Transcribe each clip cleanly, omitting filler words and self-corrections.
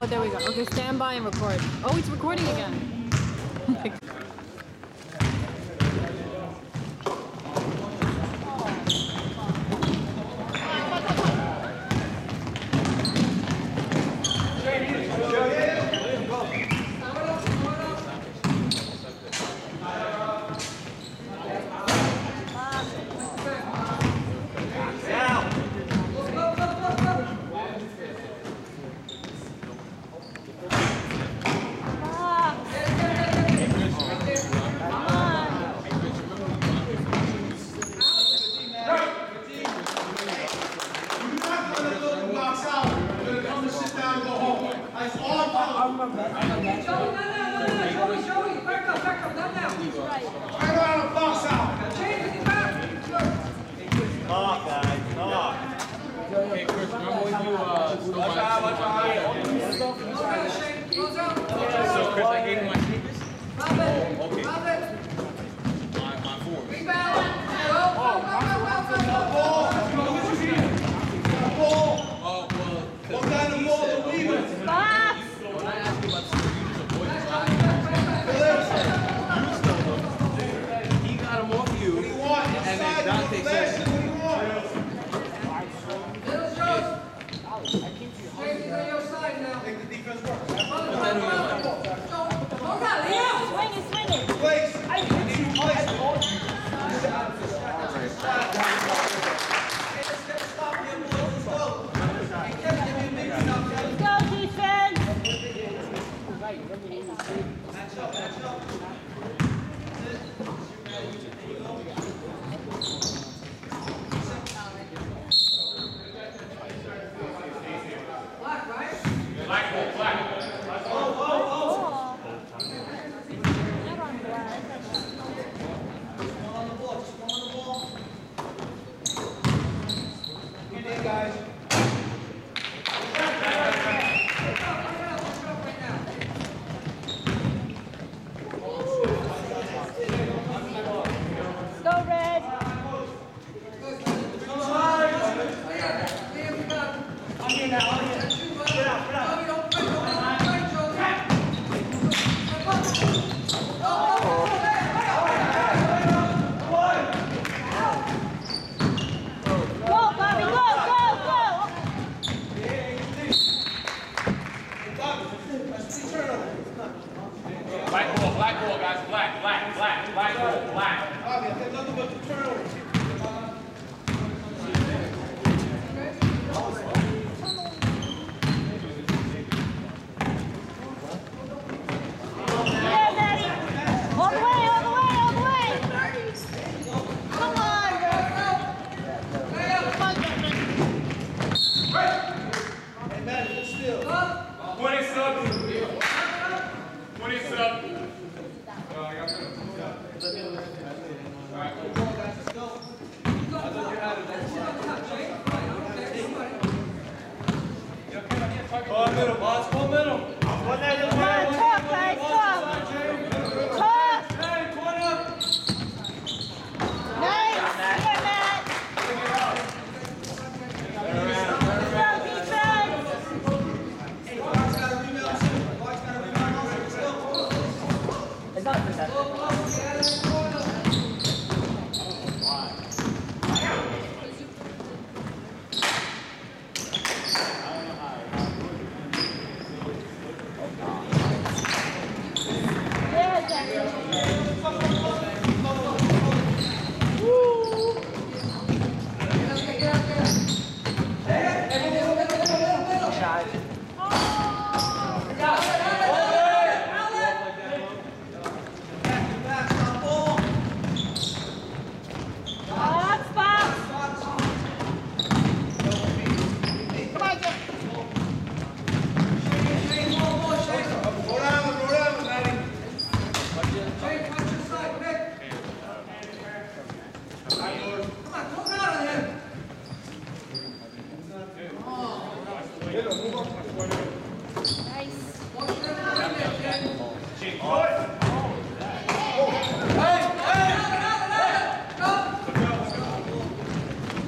there we go. Okay, stand by and record. Oh, it's recording again.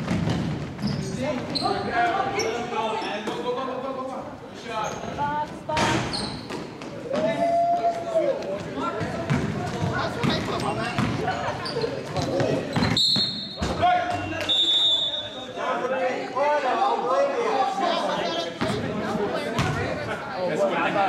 Box, box.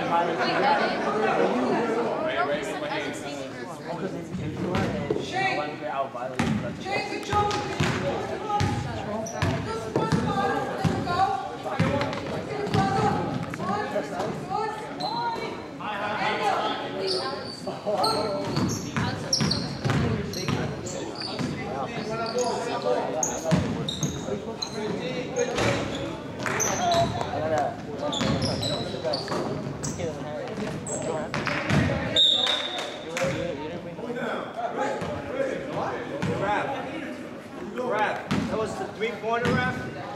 That was the three-pointer ref.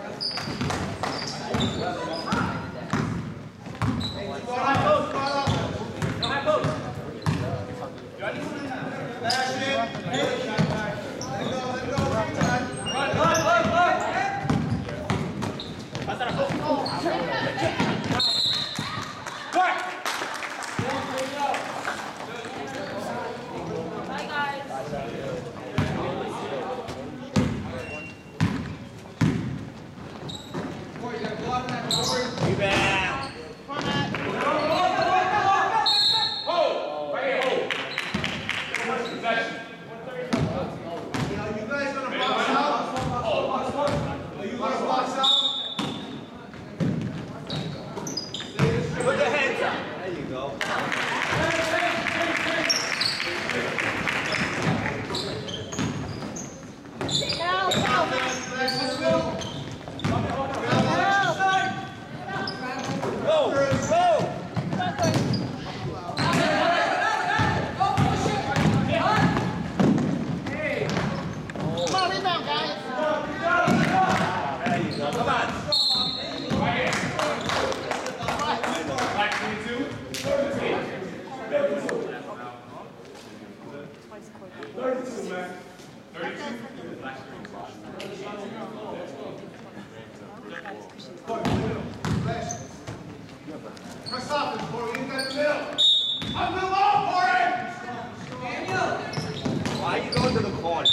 Why are you going to the corner?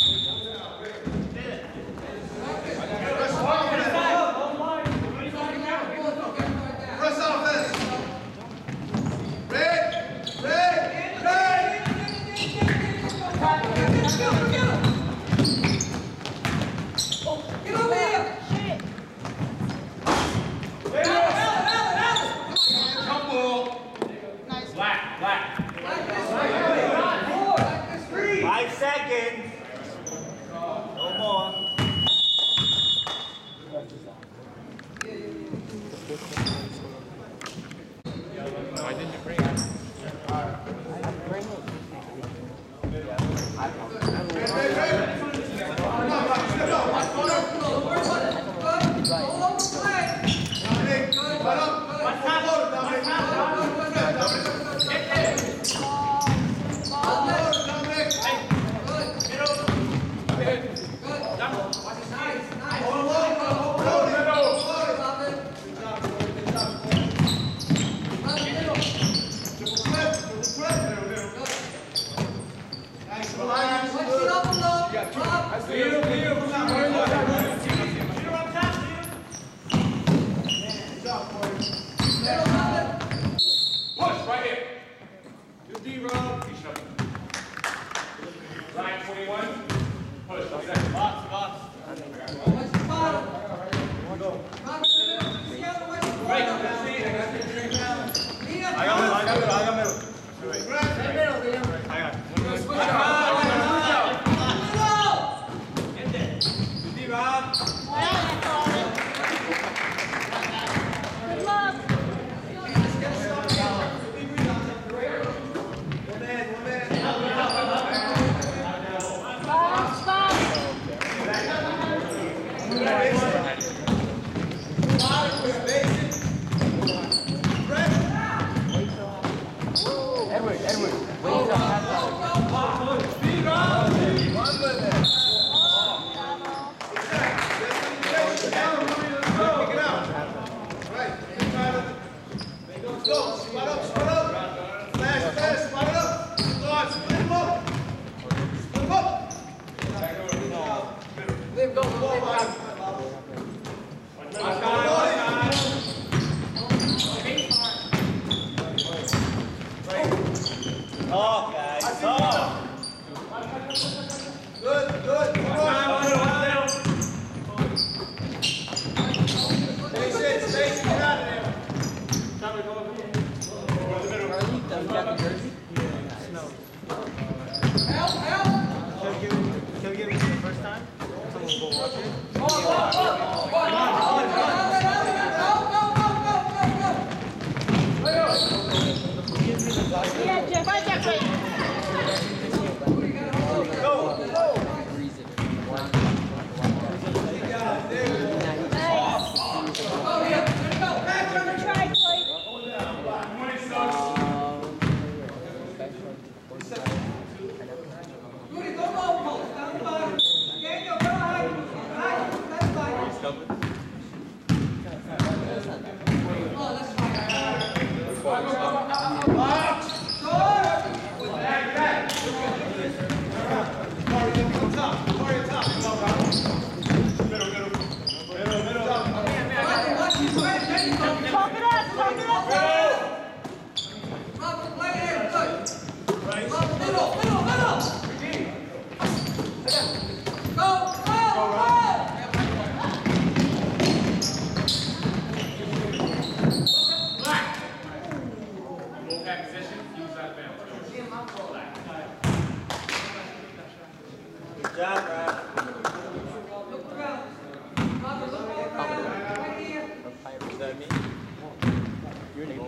Good job, Brad. Is that me? Your name.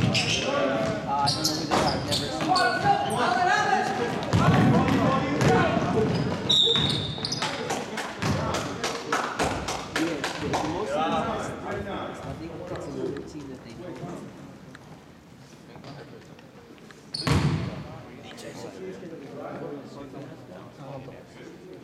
I don't know who they are. I've never seen them.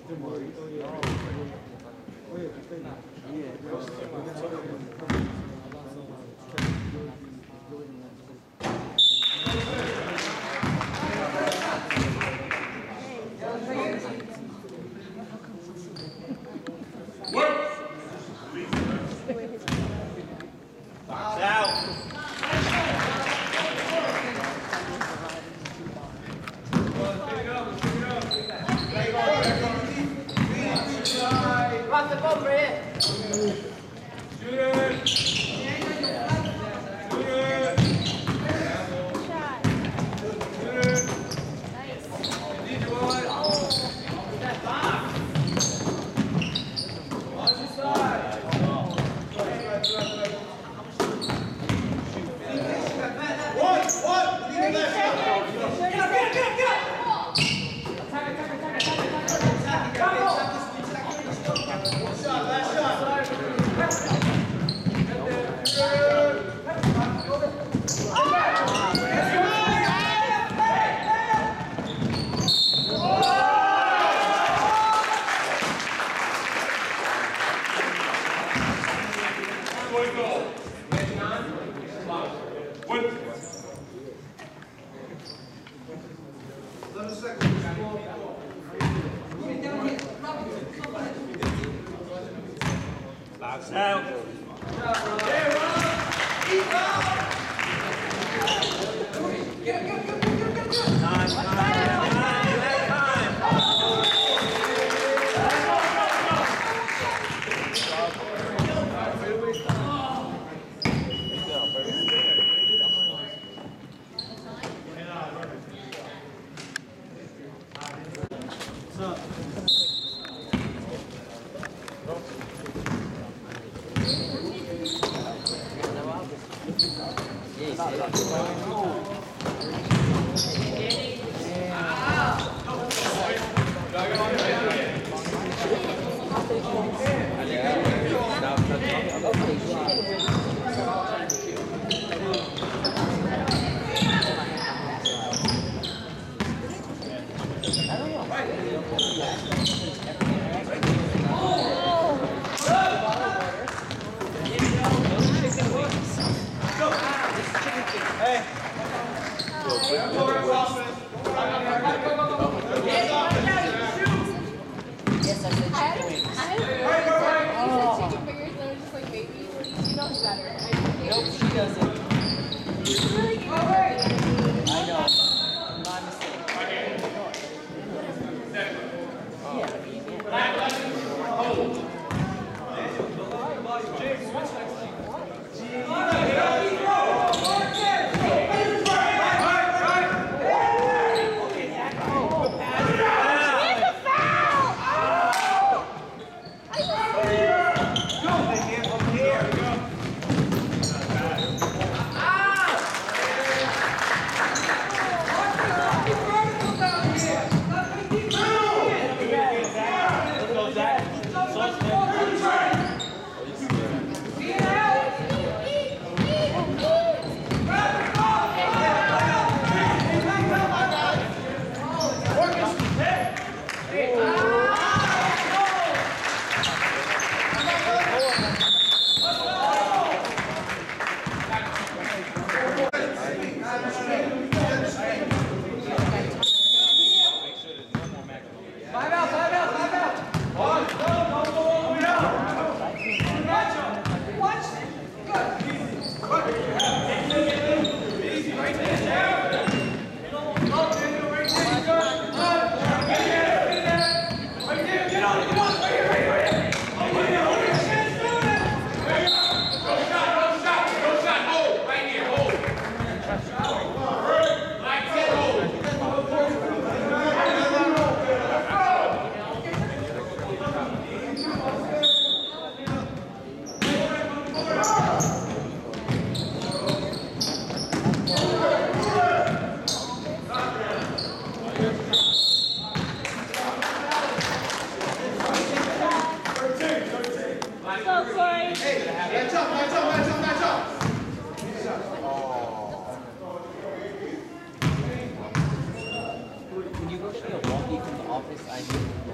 When you go to Milwaukee from the office, I do.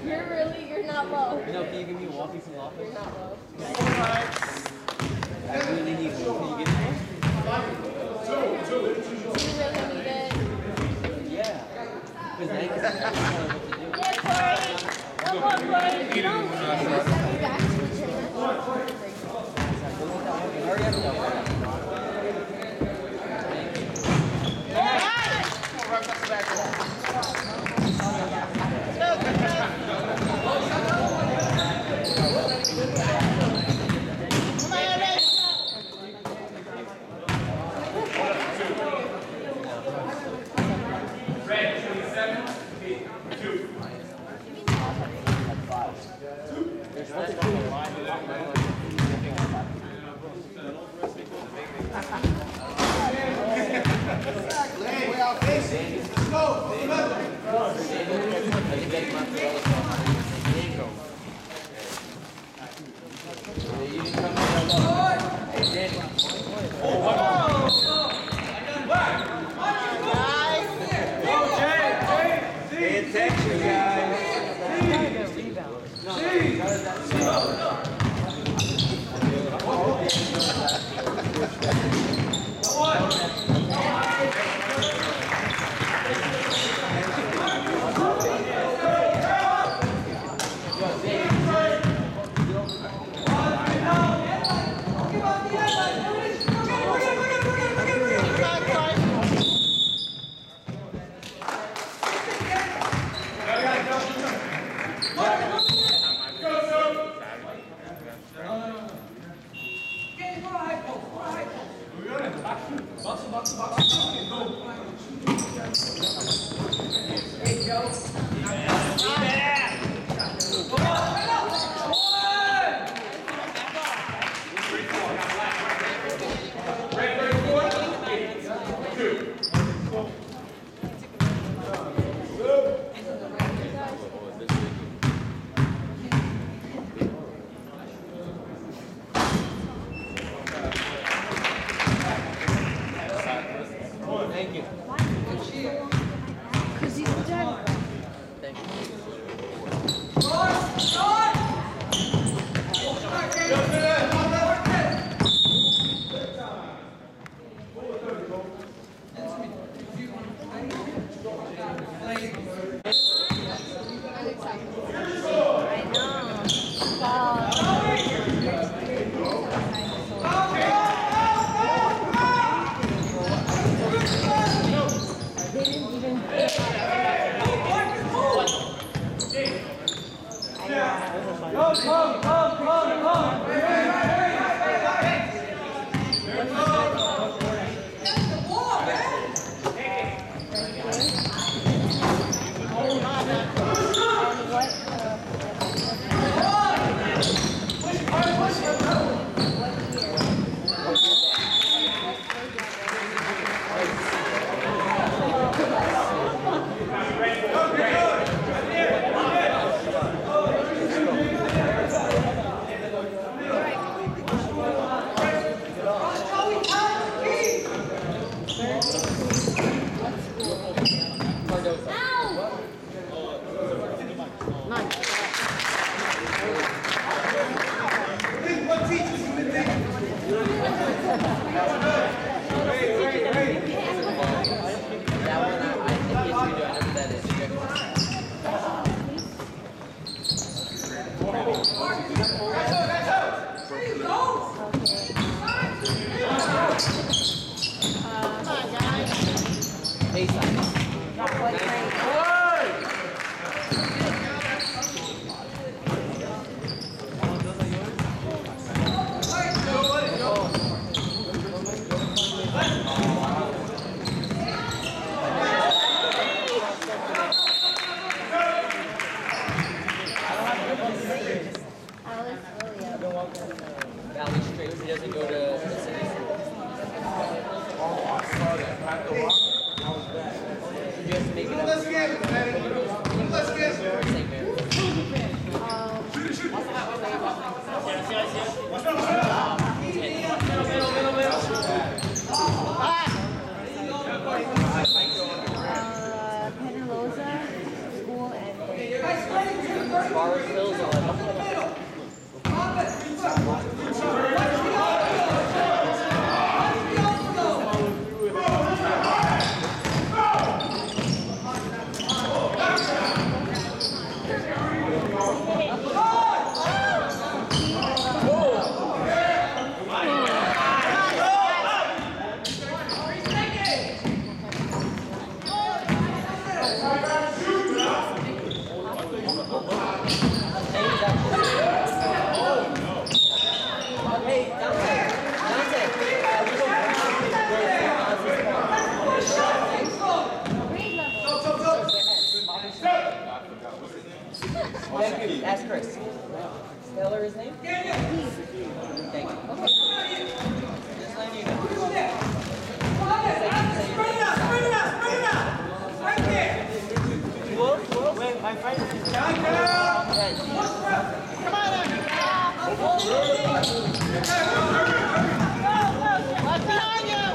You're not low. You know, can you give me a walking from the office? You're not low. I really need one. Can you give me one? Do you really need it? Yeah. Because then I don't know what to do. Yeah, Corey. One more, Corey. You don't I already have enough. Thank you. Because he's dead. Thank you. Valley Street, he doesn't go to the city. Oh, I saw that. You have to make it up. Let's get it, man. Let's get it. power skills on. Thank you. Ask Chris. Spell his name? Thank you. Okay. Just letting you know. Spread it out. Right there. Wait, my friend. Come on. What's behind you?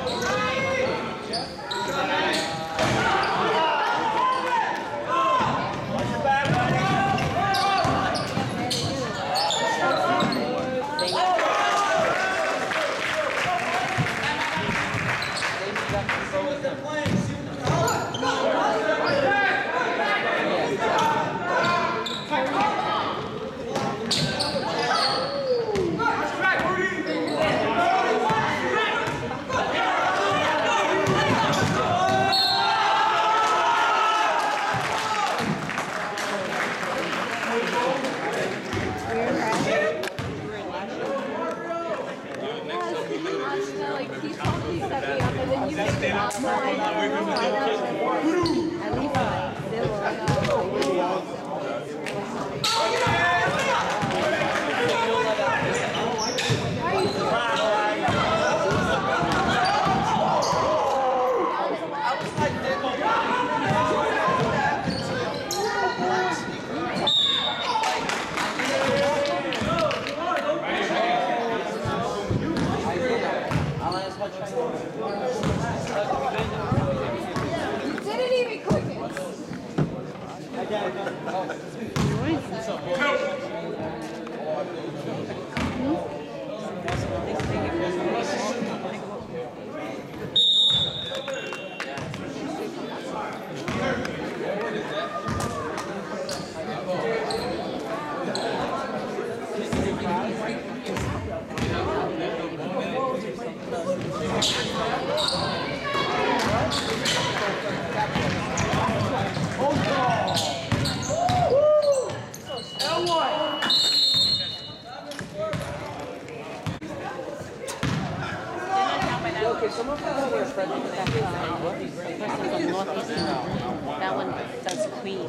That one does queen.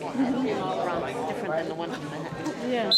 Wrong. Different than the one from the head. Yeah.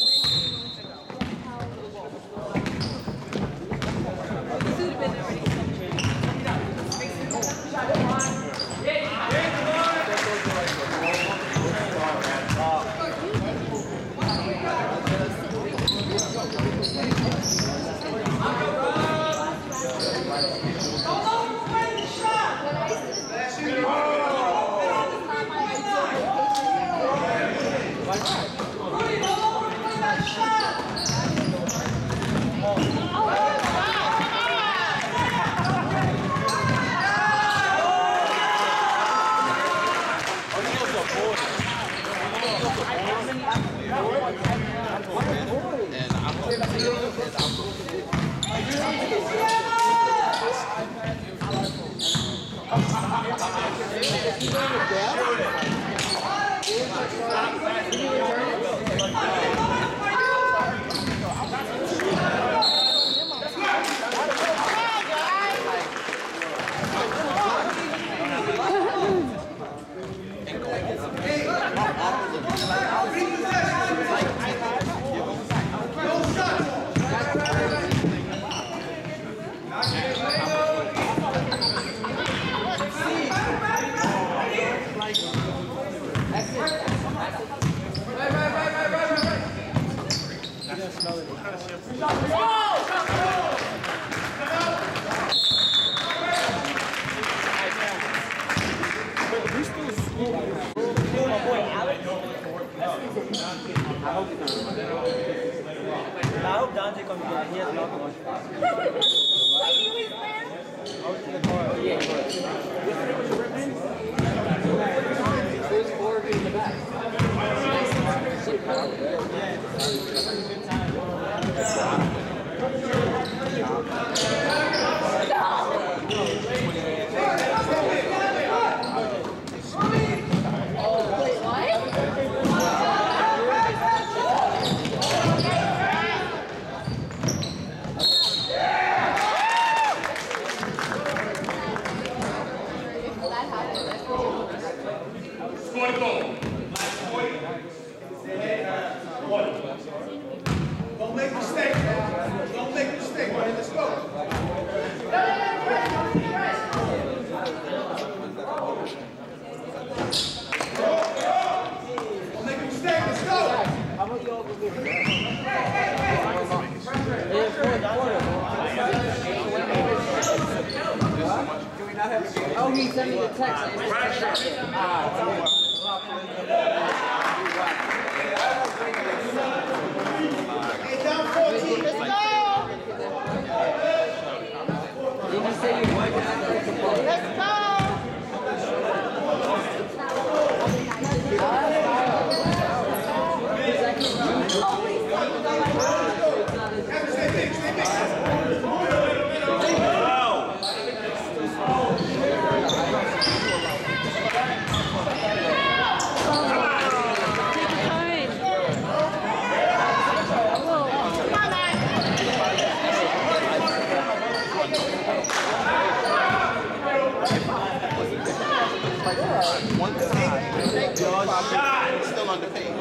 I hope Dante comes back. He has nothing. Out to the car. Yeah. There's 4 in the back. Don't make mistakes. Don't make mistakes. Let's go. Don't make a mistake. Let's go. How about you all go get Oh, he sent me the text. Hey, down 14. Let's go! Did you say you wanted to Let's go! Stay big. Stay big. One time, still underpaid.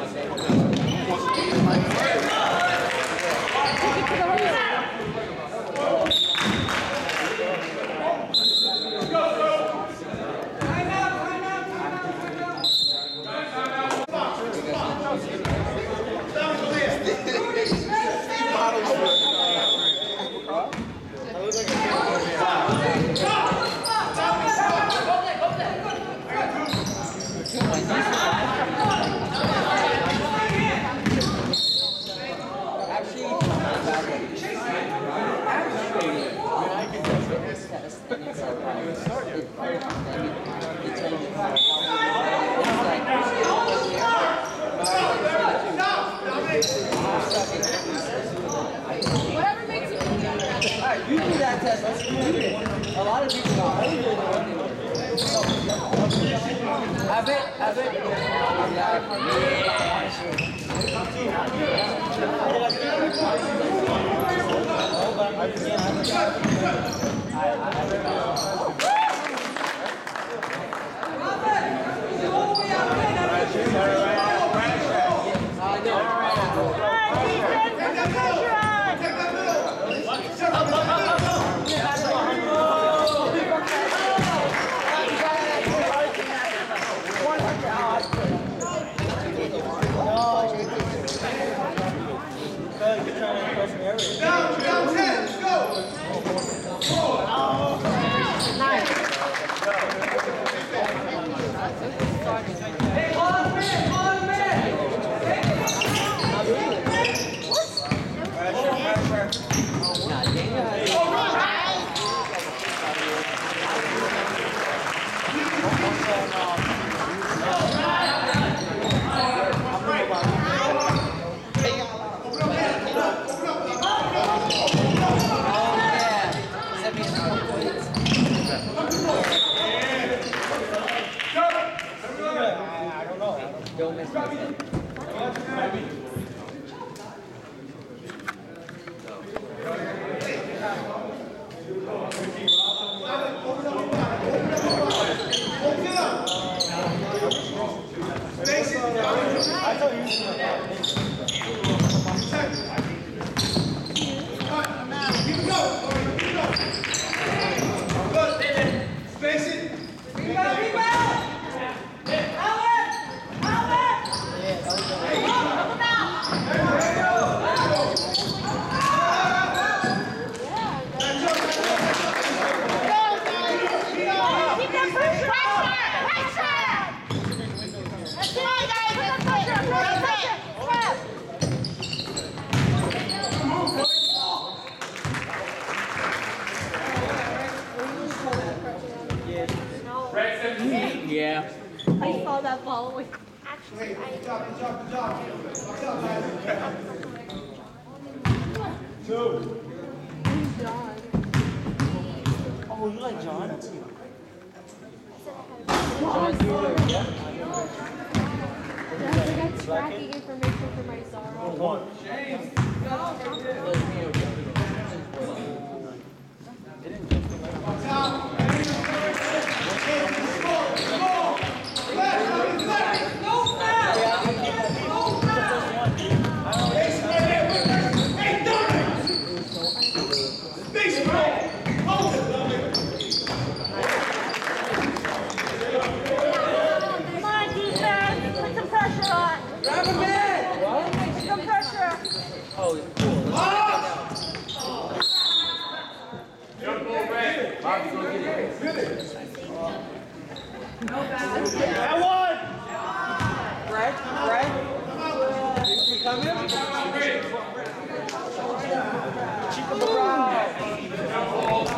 Whatever makes you feel better. Alright, you do that test. Let's do it. A lot of people got Have it. Down 10. Let's go. Don't miss it. Let's go, guys. Let's go. that following. Actually, Good job. Oh, you like John? John Jr. Yeah. I got tracking information for my Zara. come on, defense. Put some pressure on. Grab him in! Put some pressure. Oh, cool. That one! Fred? You coming? Chico Brown.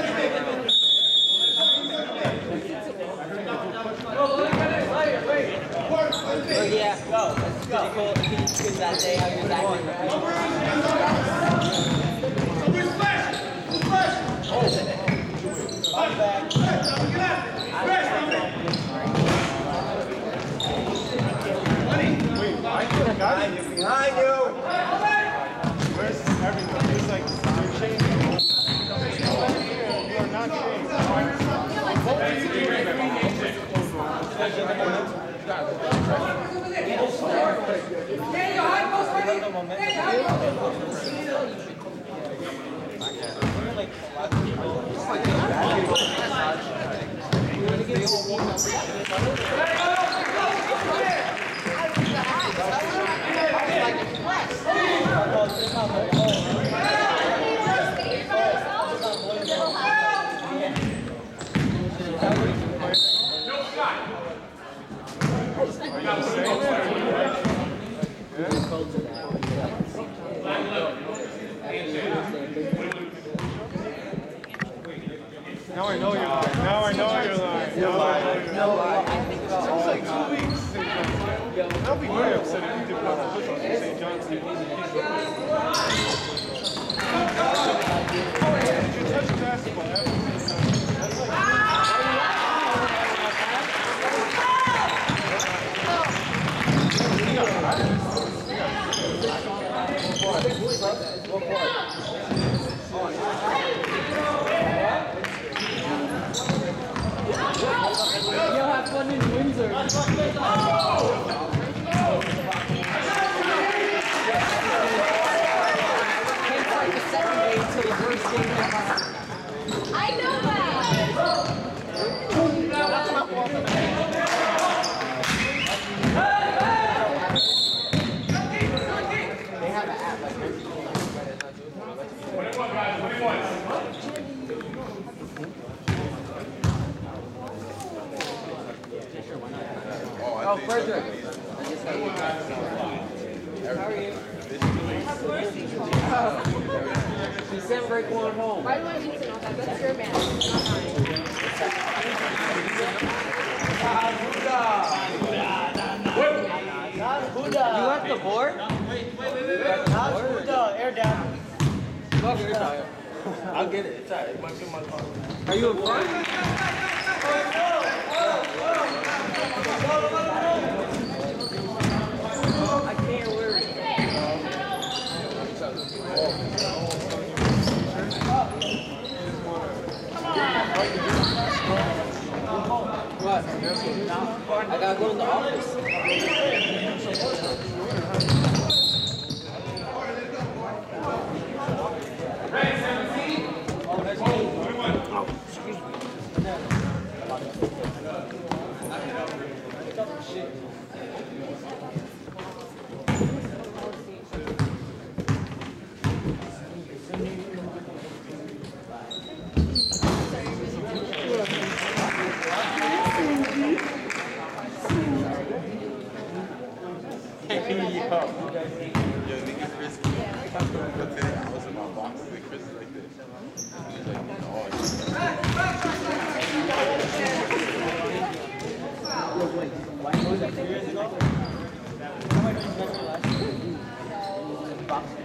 Oh yeah, go. Let's go. Cool that day how you're acting, Behind you! Where's everything? It's like you're changing. You are not Now I know you're lying. Now I know you're lying. It's like 2 weeks. I'll be very upset if you did not push on St. John's. Did you touch the basketball? That's You'll have fun in Windsor. Can't fight the second game until the first game. I know that. Oh, Frederick. How are you? He sent break one home. Why do I need to know that? That's your man, not You left the board? Air down. I'll get it. It's alright. It might be in my car. Are you in front? I can't wear it. What? I gotta go to the office. was it 2 years ago? How much did you guys do last year? Boxing.